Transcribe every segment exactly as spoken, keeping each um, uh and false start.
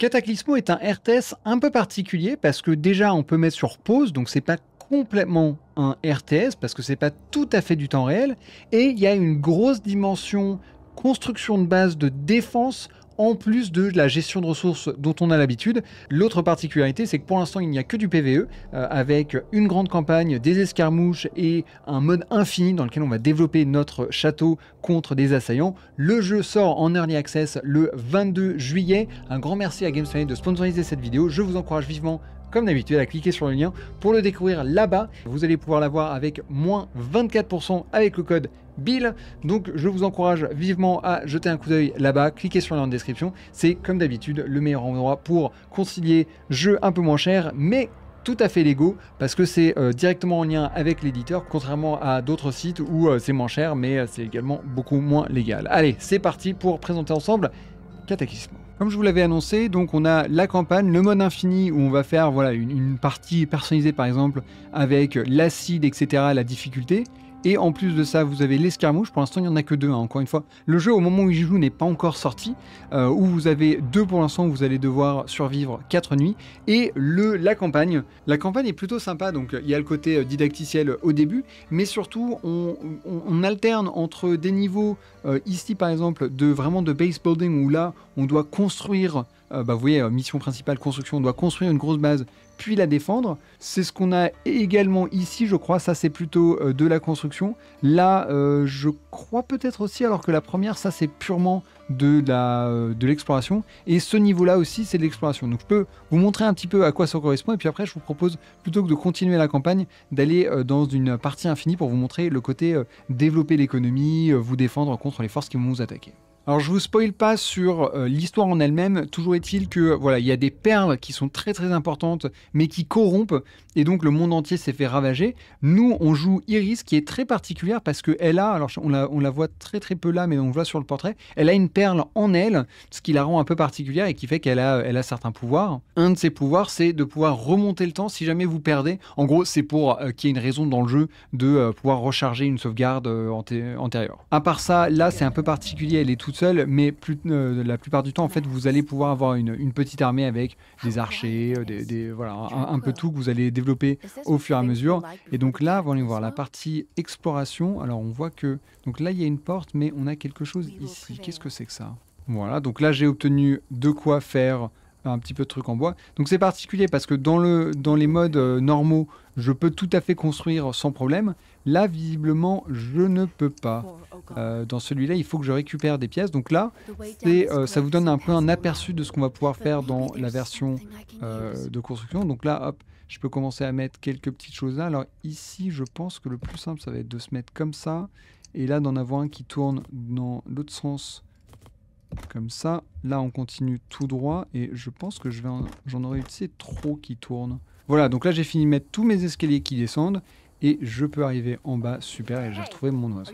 Cataclysmo est un R T S un peu particulier parce que déjà on peut mettre sur pause, donc c'est pas complètement un R T S parce que c'est pas tout à fait du temps réel, et il y a une grosse dimension construction de base de défense en plus de la gestion de ressources dont on a l'habitude. L'autre particularité, c'est que pour l'instant, il n'y a que du P V E, euh, avec une grande campagne, des escarmouches et un mode infini dans lequel on va développer notre château contre des assaillants. Le jeu sort en Early Access le vingt-deux juillet. Un grand merci à GamesPlanet de sponsoriser cette vidéo. Je vous encourage vivement, comme d'habitude, à cliquer sur le lien pour le découvrir là-bas. Vous allez pouvoir l'avoir avec moins vingt-quatre pour cent avec le code Bill. Donc je vous encourage vivement à jeter un coup d'œil là-bas, cliquez sur le lien en description. C'est comme d'habitude le meilleur endroit pour concilier jeux un peu moins chers, mais tout à fait légaux, parce que c'est euh, directement en lien avec l'éditeur, contrairement à d'autres sites où euh, c'est moins cher, mais euh, c'est également beaucoup moins légal. Allez, c'est parti pour présenter ensemble Cataclysmo. Comme je vous l'avais annoncé, donc on a la campagne, le mode infini où on va faire voilà, une, une partie personnalisée par exemple avec l'acide, et cetera, la difficulté. Et en plus de ça, vous avez l'escarmouche. Pour l'instant, il n'y en a que deux, hein, encore une fois. Le jeu, au moment où j'y joue, n'est pas encore sorti. Euh, où vous avez deux pour l'instant, où vous allez devoir survivre quatre nuits. Et le, la campagne. La campagne est plutôt sympa. Donc, il y a le côté didacticiel au début. Mais surtout, on, on, on alterne entre des niveaux, euh, ici par exemple, de vraiment de base building, où là, on doit construire... Euh, bah, vous voyez, euh, mission principale, construction, on doit construire une grosse base, puis la défendre. C'est ce qu'on a également ici, je crois. Ça, c'est plutôt euh, de la construction. Là, euh, je crois peut-être aussi, alors que la première, ça, c'est purement de, la, euh, de l'exploration. Et ce niveau-là aussi, c'est de l'exploration. Donc, je peux vous montrer un petit peu à quoi ça correspond. Et puis après, je vous propose, plutôt que de continuer la campagne, d'aller euh, dans une partie infinie pour vous montrer le côté euh, développer l'économie, euh, vous défendre contre les forces qui vont vous attaquer. Alors je vous spoil pas sur euh, l'histoire en elle-même, toujours est-il que voilà, il y a des perles qui sont très très importantes mais qui corrompent et donc le monde entier s'est fait ravager. Nous on joue Iris qui est très particulière parce qu'elle a, alors on la, on la voit très très peu là mais on voit sur le portrait, elle a une perle en elle, ce qui la rend un peu particulière et qui fait qu'elle a, elle a certains pouvoirs. Un de ses pouvoirs c'est de pouvoir remonter le temps si jamais vous perdez. En gros c'est pour euh, qu'il y ait une raison dans le jeu de euh, pouvoir recharger une sauvegarde euh, anté antérieure. À part ça, là c'est un peu particulier, elle est toute seule, mais plus, euh, la plupart du temps, en fait, vous allez pouvoir avoir une, une petite armée avec des archers, des, des, voilà, un, un peu tout que vous allez développer au fur et à mesure. Et donc là, vous allez voir la partie exploration. Alors, on voit que... Donc là, il y a une porte, mais on a quelque chose ici. Qu'est-ce que c'est que ça? Voilà, donc là, j'ai obtenu de quoi faire un petit peu de trucs en bois. Donc c'est particulier parce que dans, le, dans les modes euh, normaux, je peux tout à fait construire sans problème. Là, visiblement, je ne peux pas. Euh, dans celui-là, il faut que je récupère des pièces. Donc là, euh, ça vous donne un peu un aperçu de ce qu'on va pouvoir faire dans la version euh, de construction. Donc là, hop, je peux commencer à mettre quelques petites choses là. Alors ici, je pense que le plus simple, ça va être de se mettre comme ça. Et là, d'en avoir un qui tourne dans l'autre sens. Comme ça, là on continue tout droit et je pense que je vais en... j'en aurais utilisé trop qui tournent. Voilà, donc là j'ai fini de mettre tous mes escaliers qui descendent et je peux arriver en bas, super, et j'ai retrouvé mon oiseau.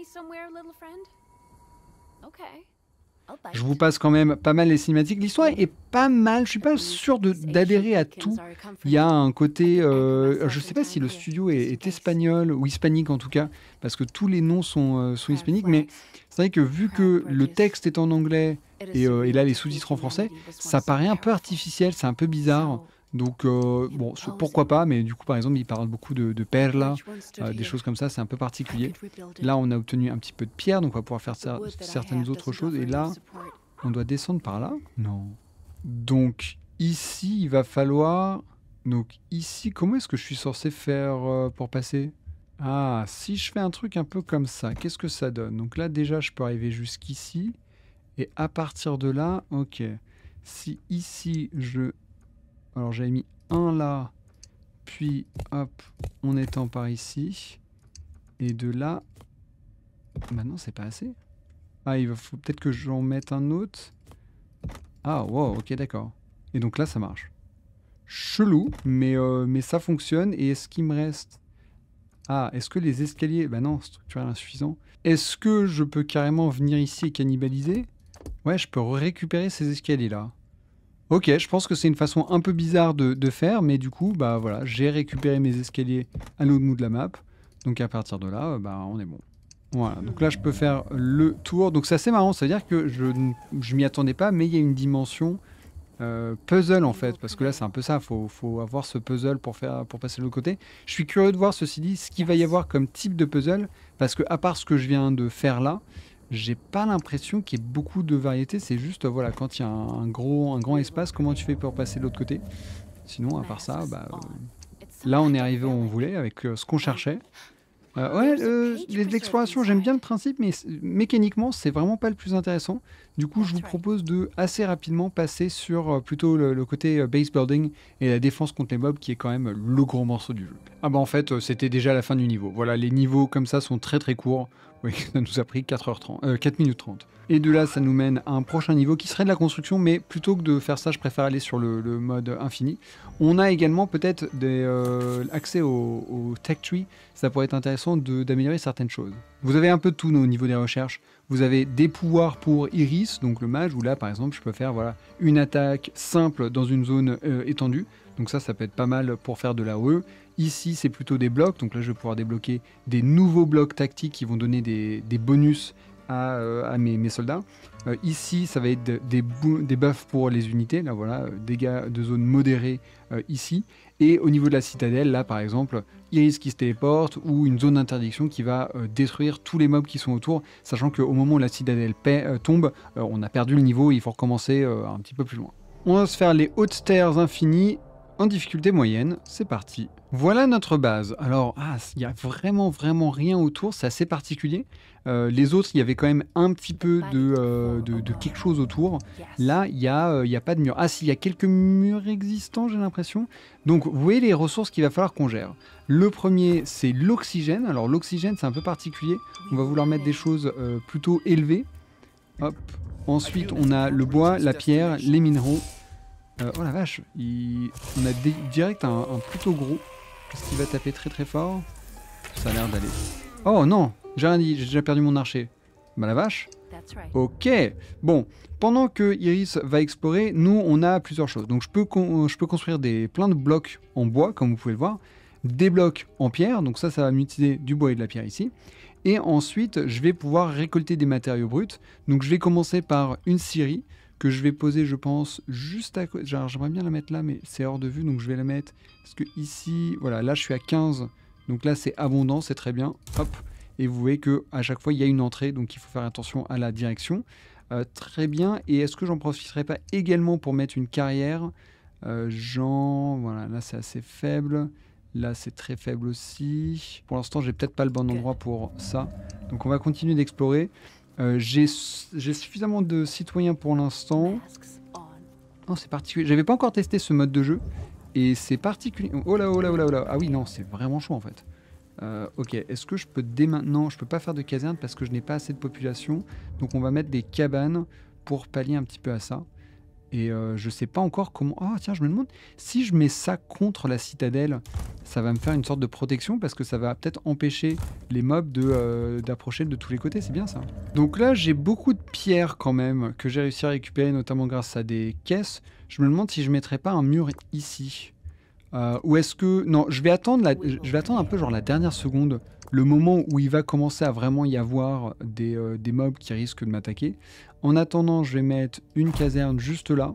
Je vous passe quand même pas mal les cinématiques. L'histoire est pas mal, je suis pas sûr d'adhérer à tout. Il y a un côté, euh, je sais pas si le studio est, est espagnol ou hispanique en tout cas, parce que tous les noms sont, euh, sont hispaniques, mais c'est vrai que vu que le texte est en anglais et, euh, et là les sous-titres en français, ça paraît un peu artificiel, c'est un peu bizarre. Donc, euh, bon, pourquoi pas, mais du coup, par exemple, il parle beaucoup de, de perles, euh, des choses comme ça, c'est un peu particulier. Là, on a obtenu un petit peu de pierre, donc on va pouvoir faire ça, certaines autres choses. Et là, on doit descendre par là? Non. Donc, ici, il va falloir... Donc, ici, comment est-ce que je suis censé faire euh, pour passer? Ah, si je fais un truc un peu comme ça, qu'est-ce que ça donne? Donc là, déjà, je peux arriver jusqu'ici. Et à partir de là, ok. Si ici, je... Alors j'avais mis un là, puis hop, on étend par ici. Et de là... Maintenant c'est pas assez. Ah, il faut peut-être que j'en mette un autre. Ah, wow, ok, d'accord. Et donc là ça marche. Chelou, mais, euh, mais ça fonctionne. Et est-ce qu'il me reste... Ah, est-ce que les escaliers... Bah non, structurel insuffisant. Est-ce que je peux carrément venir ici et cannibaliser? Ouais, je peux récupérer ces escaliers là. Ok, je pense que c'est une façon un peu bizarre de, de faire, mais du coup, bah voilà, j'ai récupéré mes escaliers à l'autre bout de la map. Donc à partir de là, bah on est bon. Voilà, donc là je peux faire le tour. Donc c'est assez marrant, c'est-à-dire que je ne m'y attendais pas, mais il y a une dimension euh, puzzle en fait, parce que là c'est un peu ça, faut, faut avoir ce puzzle pour, faire, pour passer de l'autre côté. Je suis curieux de voir, ceci dit, ce qu'il va y avoir comme type de puzzle, parce que à part ce que je viens de faire là, j'ai pas l'impression qu'il y ait beaucoup de variétés, c'est juste, voilà, quand il y a un, un gros, un grand espace, comment tu fais pour passer de l'autre côté. Sinon, à part ça, bah, euh, là on est arrivé où on voulait, avec euh, ce qu'on cherchait. Euh, ouais, euh, l'exploration, j'aime bien le principe, mais mécaniquement, c'est vraiment pas le plus intéressant. Du coup, je vous propose de assez rapidement passer sur euh, plutôt le, le côté euh, base building et la défense contre les mobs, qui est quand même le gros morceau du jeu. Ah bah en fait, euh, c'était déjà la fin du niveau. Voilà, les niveaux comme ça sont très très courts. Oui, ça nous a pris quatre heures trente, euh, quatre minutes trente. Et de là, ça nous mène à un prochain niveau qui serait de la construction, mais plutôt que de faire ça, je préfère aller sur le, le mode infini. On a également peut-être des, euh, accès au, au tech tree, ça pourrait être intéressant d'améliorer certaines choses. Vous avez un peu de tout au niveau des recherches. Vous avez des pouvoirs pour Iris, donc le mage, où là par exemple je peux faire voilà, une attaque simple dans une zone euh, étendue. Donc ça, ça peut être pas mal pour faire de l'A O E. Ici, c'est plutôt des blocs, donc là je vais pouvoir débloquer des nouveaux blocs tactiques qui vont donner des, des bonus à, euh, à mes, mes soldats. Euh, ici, ça va être de, des, des buffs pour les unités, là voilà, euh, dégâts de zone modérés euh, ici. Et au niveau de la citadelle, là par exemple, Iris qui se téléporte ou une zone d'interdiction qui va euh, détruire tous les mobs qui sont autour, sachant qu'au moment où la citadelle paie, euh, tombe, euh, on a perdu le niveau et il faut recommencer euh, un petit peu plus loin. On va se faire les hautes stairs infinies en difficulté moyenne, c'est parti. Voilà notre base. Alors, ah, il n'y a vraiment, vraiment rien autour, c'est assez particulier. Euh, les autres, il y avait quand même un petit peu de, euh, de, de quelque chose autour. Là, il n'y a, euh, a pas de mur. Ah si, il y a quelques murs existants, j'ai l'impression. Donc, vous voyez les ressources qu'il va falloir qu'on gère. Le premier, c'est l'oxygène. Alors, l'oxygène, c'est un peu particulier. On va vouloir mettre des choses euh, plutôt élevées. Hop. Ensuite, on a le bois, la pierre, les minéraux. Euh, oh la vache, il... on a direct un, un plutôt gros. Est-ce qu'il va taper très très fort? Ça a l'air d'aller. Oh non, j'ai rien dit, j'ai déjà perdu mon archer. Bah la vache. Ok, bon, pendant que Iris va explorer, nous on a plusieurs choses. Donc je peux, con je peux construire des, plein de blocs en bois, comme vous pouvez le voir. Des blocs en pierre, donc ça, ça va m'utiliser du bois et de la pierre ici. Et ensuite, je vais pouvoir récolter des matériaux bruts. Donc je vais commencer par une scierie que je vais poser, je pense, juste à côté. J'aimerais bien la mettre là, mais c'est hors de vue, donc je vais la mettre. Parce que ici, voilà, là je suis à quinze, donc là c'est abondant, c'est très bien. Hop, et vous voyez que à chaque fois il y a une entrée, donc il faut faire attention à la direction. Euh, très bien. Et est-ce que j'en profiterai pas également pour mettre une carrière? euh, Genre, voilà, là c'est assez faible. Là c'est très faible aussi. Pour l'instant, j'ai peut-être pas le bon endroit pour ça. Donc on va continuer d'explorer. Euh, j'ai suffisamment de citoyens pour l'instant. Non, c'est particulier. J'avais pas encore testé ce mode de jeu. Et c'est particulier. Oh là, oh là, oh là, oh là. Ah oui, non, c'est vraiment chaud en fait. Euh, ok, est-ce que je peux dès maintenant... Je peux pas faire de caserne parce que je n'ai pas assez de population. Donc on va mettre des cabanes pour pallier un petit peu à ça. Et euh, je sais pas encore comment... Ah oh, tiens, je me demande si je mets ça contre la citadelle, ça va me faire une sorte de protection parce que ça va peut-être empêcher les mobs d'approcher de, euh, de tous les côtés, c'est bien ça. Donc là, j'ai beaucoup de pierres quand même que j'ai réussi à récupérer, notamment grâce à des caisses. Je me demande si je mettrais pas un mur ici. Euh, ou est-ce que... Non, je vais, attendre la... je vais attendre un peu genre la dernière seconde, le moment où il va commencer à vraiment y avoir des, euh, des mobs qui risquent de m'attaquer. En attendant, je vais mettre une caserne juste là,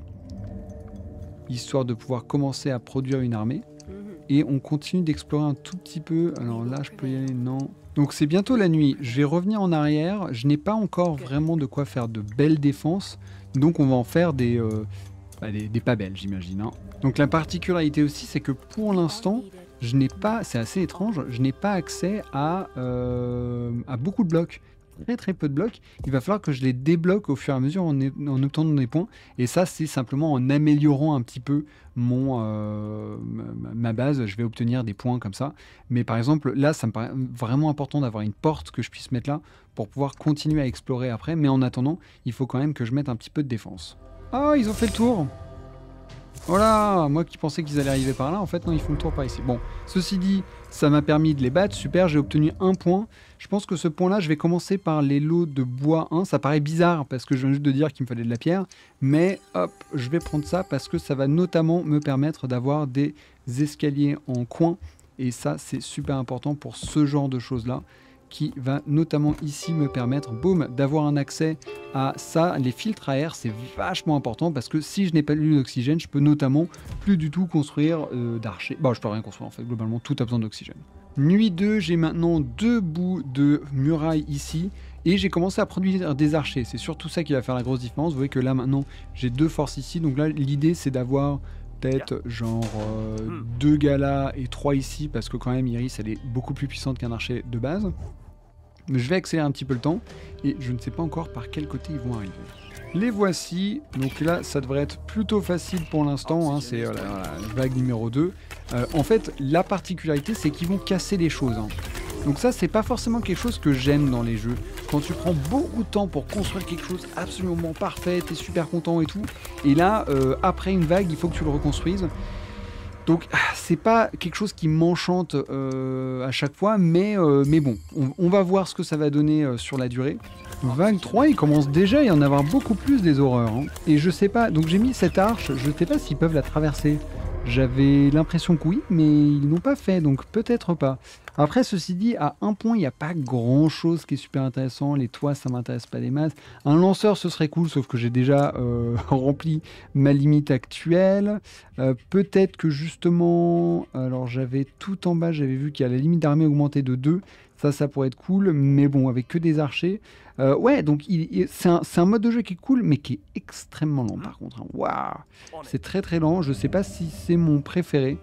histoire de pouvoir commencer à produire une armée. Et on continue d'explorer un tout petit peu. Alors là, je peux y aller, non. Donc c'est bientôt la nuit. Je vais revenir en arrière. Je n'ai pas encore vraiment de quoi faire de belles défenses. Donc on va en faire des, euh, bah, des, des pas belles, j'imagine. Hein. Donc la particularité aussi, c'est que pour l'instant, je n'ai pas, c'est assez étrange, je n'ai pas accès à, euh, à beaucoup de blocs. Très très peu de blocs. Il va falloir que je les débloque au fur et à mesure en, en obtenant des points. Et ça, c'est simplement en améliorant un petit peu mon, euh, ma base. Je vais obtenir des points comme ça. Mais par exemple, là, ça me paraît vraiment important d'avoir une porte que je puisse mettre là pour pouvoir continuer à explorer après. Mais en attendant, il faut quand même que je mette un petit peu de défense. Ah, ils ont fait le tour! Voilà, moi qui pensais qu'ils allaient arriver par là, en fait non, ils font le tour par ici. Bon, ceci dit, ça m'a permis de les battre, super, j'ai obtenu un point. Je pense que ce point-là, je vais commencer par les lots de bois un. Ça paraît bizarre parce que je viens juste de dire qu'il me fallait de la pierre, mais hop, je vais prendre ça parce que ça va notamment me permettre d'avoir des escaliers en coin. Et ça, c'est super important pour ce genre de choses-là, qui va notamment ici me permettre, boum, d'avoir un accès à ça. Les filtres à air, c'est vachement important parce que si je n'ai pas eu d'oxygène, je peux notamment plus du tout construire euh, d'archers. Bon, je peux rien construire en fait, globalement, tout a besoin d'oxygène. Nuit deux, j'ai maintenant deux bouts de muraille ici. Et j'ai commencé à produire des archers. C'est surtout ça qui va faire la grosse différence. Vous voyez que là maintenant, j'ai deux forces ici. Donc là, l'idée, c'est d'avoir peut-être genre euh, deux gars là et trois ici. Parce que quand même, Iris, elle est beaucoup plus puissante qu'un archer de base. Mais je vais accélérer un petit peu le temps. Et je ne sais pas encore par quel côté ils vont arriver. Les voici. Donc là, ça devrait être plutôt facile pour l'instant. Hein. C'est euh, la, la vague numéro deux. Euh, en fait, la particularité, c'est qu'ils vont casser les choses. Hein. Donc ça, c'est pas forcément quelque chose que j'aime dans les jeux. Quand tu prends beaucoup de temps pour construire quelque chose absolument parfait, t'es super content et tout. Et là, euh, après une vague, il faut que tu le reconstruises. Donc c'est pas quelque chose qui m'enchante euh, à chaque fois, mais, euh, mais bon, on, on va voir ce que ça va donner euh, sur la durée. Vague trois, il commence déjà à y en avoir beaucoup plus des horreurs. Hein. Et je sais pas, donc j'ai mis cette arche, je sais pas s'ils peuvent la traverser. J'avais l'impression que oui, mais ils l'ont pas fait, donc peut-être pas. Après, ceci dit, à un point, il n'y a pas grand-chose qui est super intéressant. Les toits, ça m'intéresse pas des masses. Un lanceur, ce serait cool, sauf que j'ai déjà euh, rempli ma limite actuelle. Euh, peut-être que justement... Alors, j'avais tout en bas, j'avais vu qu'il y a la limite d'armée augmentée de deux. Ça, ça pourrait être cool, mais bon, avec que des archers. Euh, ouais, donc il, il, c'est un, un mode de jeu qui est cool, mais qui est extrêmement lent par contre. Hein. Waouh, c'est très très lent. Je sais pas si c'est mon préféré.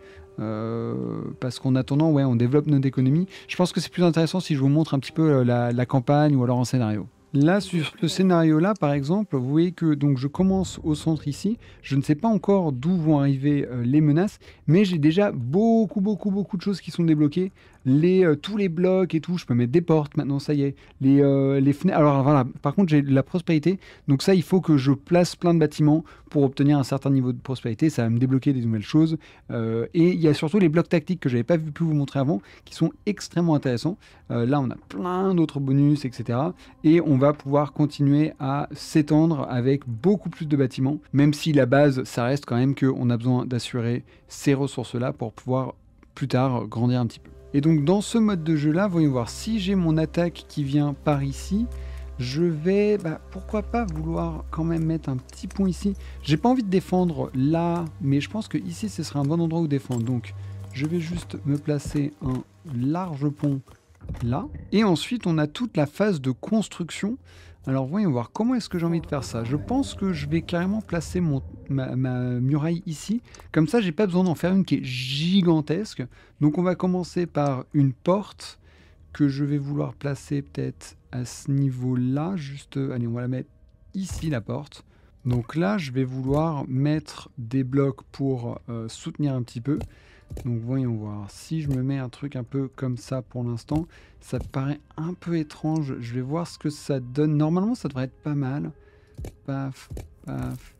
Euh, parce qu'en attendant, ouais, on développe notre économie. Je pense que c'est plus intéressant si je vous montre un petit peu la, la campagne ou alors en scénario. Là, sur ce scénario-là, par exemple, vous voyez que donc, je commence au centre ici. Je ne sais pas encore d'où vont arriver euh, les menaces, mais j'ai déjà beaucoup, beaucoup, beaucoup de choses qui sont débloquées. Les, euh, tous les blocs et tout, je peux mettre des portes maintenant, ça y est. Les, euh, les fenêtres. Alors voilà, par contre, j'ai de la prospérité. Donc ça, il faut que je place plein de bâtiments pour obtenir un certain niveau de prospérité. Ça va me débloquer des nouvelles choses. Euh, et il y a surtout les blocs tactiques que je n'avais pas pu vous montrer avant, qui sont extrêmement intéressants. Euh, là, on a plein d'autres bonus, et cetera. Et on va pouvoir continuer à s'étendre avec beaucoup plus de bâtiments, même si la base, ça reste quand même qu'on a besoin d'assurer ces ressources-là pour pouvoir plus tard grandir un petit peu. Et donc dans ce mode de jeu là, voyons voir, si j'ai mon attaque qui vient par ici, je vais, bah, pourquoi pas vouloir quand même mettre un petit pont ici. J'ai pas envie de défendre là, mais je pense que ici ce serait un bon endroit où défendre. Donc je vais juste me placer un large pont là. Et ensuite on a toute la phase de construction. Alors voyons voir, comment est-ce que j'ai envie de faire ça? Je pense que je vais carrément placer mon, ma, ma muraille ici. Comme ça, j'ai pas besoin d'en faire une qui est gigantesque. Donc on va commencer par une porte que je vais vouloir placer peut-être à ce niveau-là. Juste, allez, on va la mettre ici, la porte. Donc là, je vais vouloir mettre des blocs pour euh, soutenir un petit peu. Donc voyons voir, si je me mets un truc un peu comme ça pour l'instant, ça paraît un peu étrange, je vais voir ce que ça donne. Normalement ça devrait être pas mal. Paf, paf,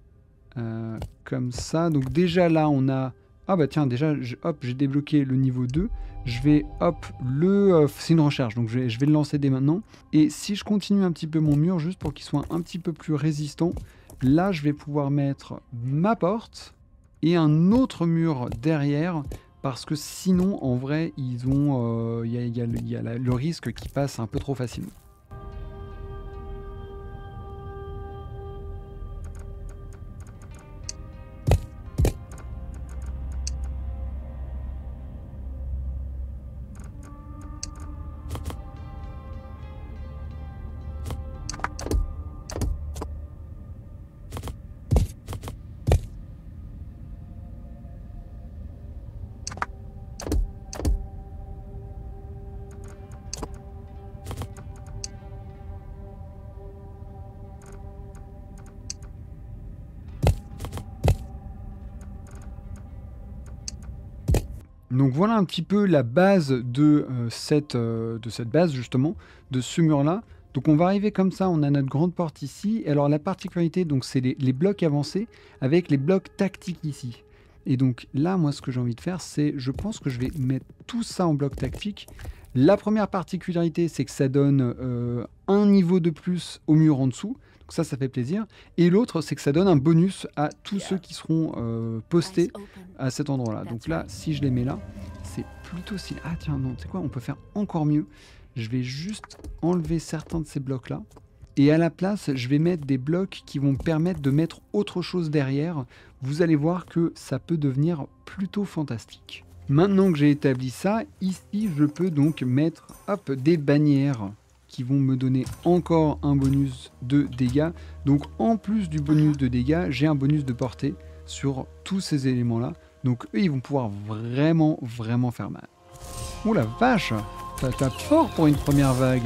euh, comme ça. Donc déjà là on a... Ah bah tiens, déjà, je, hop, j'ai débloqué le niveau deux. Je vais, hop, le... Euh, c'est une recherche, donc je vais, je vais le lancer dès maintenant. Et si je continue un petit peu mon mur, juste pour qu'il soit un petit peu plus résistant, là je vais pouvoir mettre ma porte et un autre mur derrière, parce que sinon, en vrai, ils ont, il euh, y a, y a, y a la, le risque qu'ils passent un peu trop facilement. Donc voilà un petit peu la base de, euh, cette, euh, de cette base justement, de ce mur-là. Donc on va arriver comme ça, on a notre grande porte ici. Et alors la particularité, donc c'est les, les blocs avancés avec les blocs tactiques ici. Et donc là, moi ce que j'ai envie de faire, c'est, je pense que je vais mettre tout ça en bloc tactique. La première particularité, c'est que ça donne euh, un niveau de plus au mur en dessous. Donc ça, ça fait plaisir. Et l'autre, c'est que ça donne un bonus à tous ceux qui seront euh, postés à cet endroit-là. Donc là, si je les mets là, c'est plutôt stylé. Ah tiens, non, c'est quoi? On peut faire encore mieux. je vais juste enlever certains de ces blocs-là. Et à la place, je vais mettre des blocs qui vont me permettre de mettre autre chose derrière. Vous allez voir que ça peut devenir plutôt fantastique. Maintenant que j'ai établi ça, ici, je peux donc mettre hop, des bannières qui vont me donner encore un bonus de dégâts. Donc en plus du bonus de dégâts, j'ai un bonus de portée sur tous ces éléments-là. Donc eux, ils vont pouvoir vraiment, vraiment faire mal. Oh la vache! Ça tape fort pour une première vague.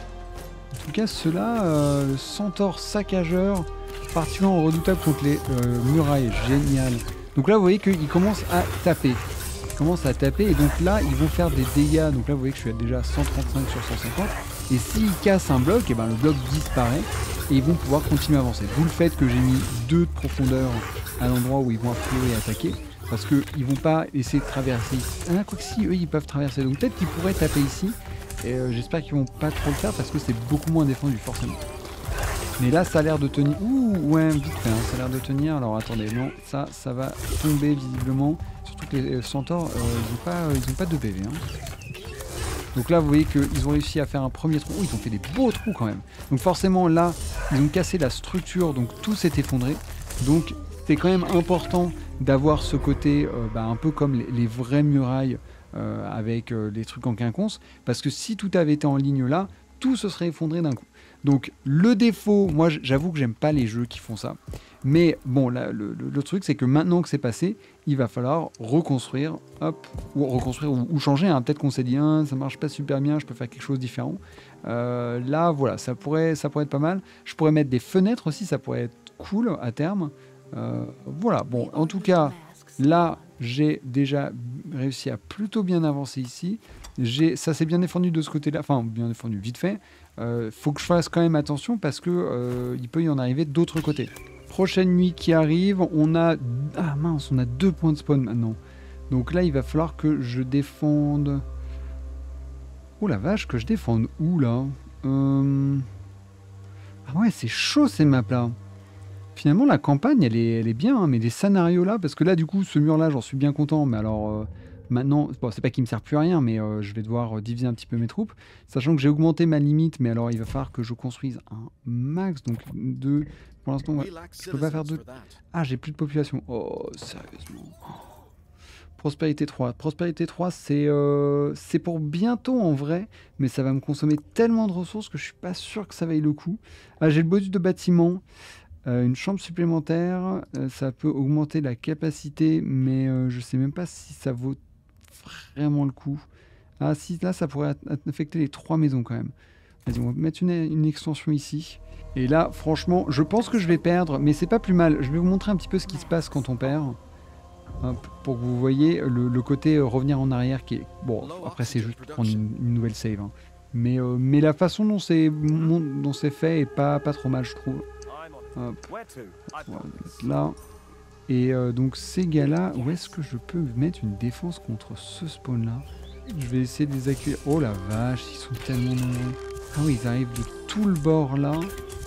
En tout cas, ceux-là, euh, le centaure saccageur, particulièrement redoutable contre les euh, murailles, génial. Donc là, vous voyez qu'ils commencent à taper. Ils commencent à taper et donc là, ils vont faire des dégâts. Donc là, vous voyez que je suis déjà à cent trente-cinq sur cent cinquante. Et s'ils cassent un bloc, et ben, le bloc disparaît et ils vont pouvoir continuer à avancer. D'où le fait que j'ai mis deux de profondeur à l'endroit où ils vont a priori attaquer. Parce qu'ils vont pas essayer de traverser ici. Ah, quoi que si, eux, ils peuvent traverser. Donc peut-être qu'ils pourraient taper ici. Et euh, j'espère qu'ils vont pas trop le faire parce que c'est beaucoup moins défendu, forcément. Mais là, ça a l'air de tenir. Ouh, ouais, vite fait, hein, ça a l'air de tenir. Alors attendez, non, ça, ça va tomber visiblement. Surtout que les euh, centaures, euh, ils n'ont pas, euh, ils ont pas de P V. Hein. Donc là, vous voyez qu'ils ont réussi à faire un premier trou. Oh, ils ont fait des beaux trous quand même. Donc forcément, là, ils ont cassé la structure, donc tout s'est effondré. Donc c'est quand même important d'avoir ce côté euh, bah, un peu comme les, les vraies murailles euh, avec euh, les trucs en quinconce, parce que si tout avait été en ligne là, tout se serait effondré d'un coup. Donc le défaut, moi j'avoue que j'aime pas les jeux qui font ça, mais bon, là, le, le, le truc c'est que maintenant que c'est passé, il va falloir reconstruire, hop, ou reconstruire ou, ou changer, hein. Peut-être qu'on s'est dit, hein, ça marche pas super bien, je peux faire quelque chose de différent. Euh, là voilà, ça pourrait, ça pourrait être pas mal. Je pourrais mettre des fenêtres aussi, ça pourrait être cool à terme. Euh, voilà, bon, en tout cas, là, j'ai déjà réussi à plutôt bien avancer ici. Ça s'est bien défendu de ce côté-là, enfin, bien défendu, vite fait. Euh, faut que je fasse quand même attention parce que euh, il peut y en arriver d'autres côtés. Prochaine nuit qui arrive, on a... Ah mince, on a deux points de spawn maintenant. Donc là, il va falloir que je défende... Oh la vache, que je défende où, là euh... Ah ouais, c'est chaud ces maps-là. Finalement, la campagne, elle est, elle est bien, hein, mais les scénarios là, parce que là, du coup, ce mur-là, j'en suis bien content, mais alors, euh, maintenant, bon, c'est pas qu'il me sert plus à rien, mais euh, je vais devoir euh, diviser un petit peu mes troupes, sachant que j'ai augmenté ma limite, mais alors, il va falloir que je construise un max, donc deux, pour l'instant, ouais, je peux pas faire deux. Ah, j'ai plus de population. Oh, sérieusement. Oh. Prospérité trois. Prospérité trois, c'est euh, c'est pour bientôt en vrai, mais ça va me consommer tellement de ressources que je suis pas sûr que ça vaille le coup. Ah, j'ai le bonus de bâtiment. Euh, une chambre supplémentaire, euh, ça peut augmenter la capacité, mais euh, je sais même pas si ça vaut vraiment le coup. Ah si, là ça pourrait affecter les trois maisons quand même. Vas-y, on va mettre une, une extension ici. Et là, franchement, je pense que je vais perdre, mais c'est pas plus mal. Je vais vous montrer un petit peu ce qui se passe quand on perd. Hop, pour que vous voyez le, le côté euh, revenir en arrière qui est... Bon, après c'est juste pour prendre une, une nouvelle save. Hein. Mais, euh, mais la façon dont c'est dont c'est fait est pas, pas trop mal, je trouve. Hop. On va mettre là. Et euh, donc ces gars-là, où est-ce que je peux mettre une défense contre ce spawn-là? Je vais essayer de les accueillir. Oh la vache, ils sont tellement nombreux. Ah oui, ils arrivent de tout le bord là.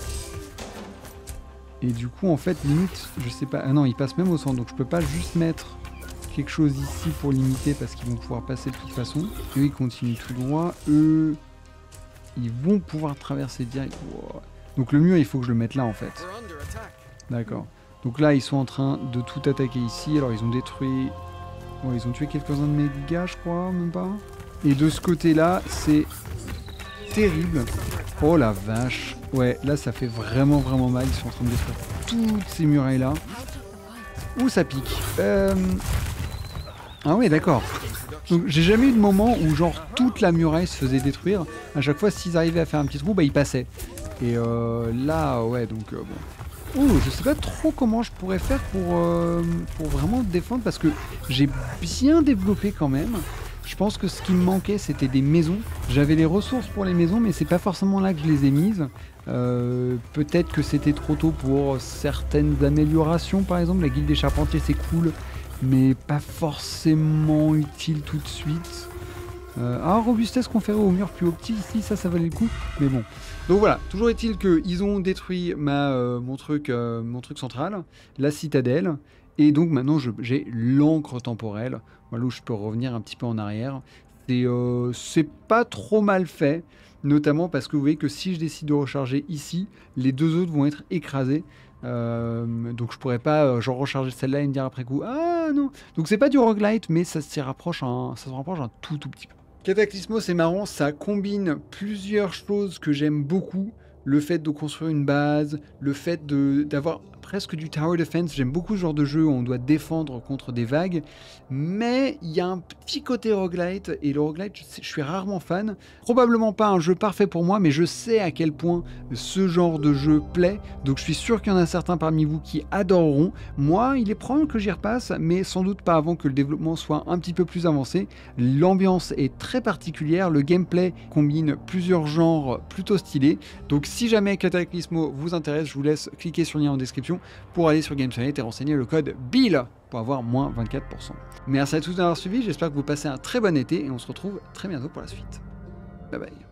Et du coup, en fait, limite, je sais pas... Ah non, ils passent même au centre, donc je peux pas juste mettre quelque chose ici pour limiter parce qu'ils vont pouvoir passer de toute façon. Eux, ils continuent tout droit. Eux, ils vont pouvoir traverser direct. Wow. Donc le mur, il faut que je le mette là, en fait. D'accord. Donc là, ils sont en train de tout attaquer ici. Alors, ils ont détruit... Bon, ils ont tué quelques-uns de mes gars, je crois, même pas. Et de ce côté-là, c'est terrible. Oh la vache. Ouais, là, ça fait vraiment, vraiment mal. Ils sont en train de détruire toutes ces murailles-là. Ouh, ça pique. Euh... Ah ouais, d'accord. Donc, j'ai jamais eu de moment où, genre, toute la muraille se faisait détruire. À chaque fois, s'ils arrivaient à faire un petit trou, bah, ils passaient. Et euh, là, ouais, donc, euh, bon... Ouh, je sais pas trop comment je pourrais faire pour, euh, pour vraiment défendre parce que j'ai bien développé quand même. Je pense que ce qui me manquait, c'était des maisons. J'avais les ressources pour les maisons, mais c'est pas forcément là que je les ai mises. Euh, Peut-être que c'était trop tôt pour certaines améliorations, par exemple. La guilde des charpentiers, c'est cool, mais pas forcément utile tout de suite. Euh, ah, robustesse conférée au mur plus haut petit, ici, ça, ça valait le coup. Mais bon. Donc voilà, toujours est-il qu'ils ont détruit ma, euh, mon, truc, euh, mon truc central, la citadelle. Et donc maintenant, j'ai l'encre temporelle, voilà où je peux revenir un petit peu en arrière. C'est euh, c'est pas trop mal fait, notamment parce que vous voyez que si je décide de recharger ici, les deux autres vont être écrasés. Euh, donc je pourrais pas euh, genre recharger celle-là et me dire après coup ah non. Donc c'est pas du roguelite, mais ça s'y rapproche un, ça se rapproche un tout tout petit peu. Cataclysmo, c'est marrant, ça combine plusieurs choses que j'aime beaucoup. Le fait de construire une base, le fait de d'avoir presque du tower defense. J'aime beaucoup ce genre de jeu où on doit défendre contre des vagues. Mais il y a un petit côté roguelite, et le roguelite, je, sais, je suis rarement fan. Probablement pas un jeu parfait pour moi, mais je sais à quel point ce genre de jeu plaît. Donc je suis sûr qu'il y en a certains parmi vous qui adoreront. Moi, il est probable que j'y repasse, mais sans doute pas avant que le développement soit un petit peu plus avancé. L'ambiance est très particulière, le gameplay combine plusieurs genres plutôt stylés. Donc si jamais Cataclysmo vous intéresse, je vous laisse cliquer sur le lien en description pour aller sur Games Planet et renseigner le code B I L pour avoir moins vingt-quatre pour cent. Merci à tous d'avoir suivi, j'espère que vous passez un très bon été et on se retrouve très bientôt pour la suite. Bye bye.